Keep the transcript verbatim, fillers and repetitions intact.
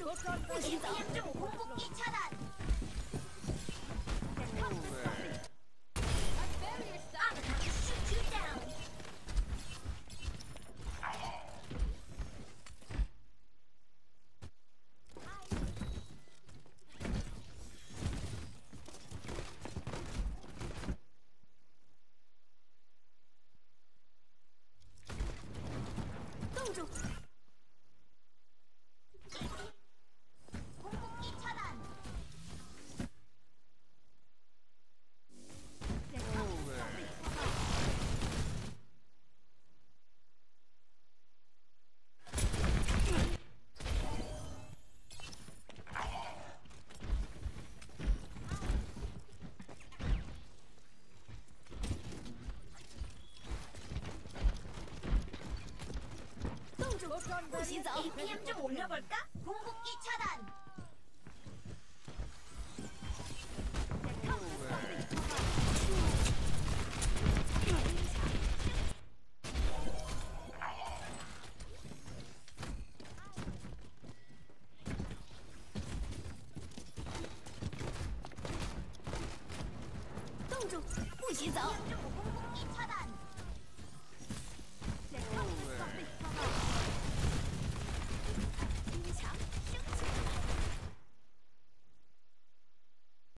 不许走！严重공격기차단！ 冻住！공격기차단！ 不许走 에이피엠 좀 올려볼까? 공격기 차단!冻住！不许走！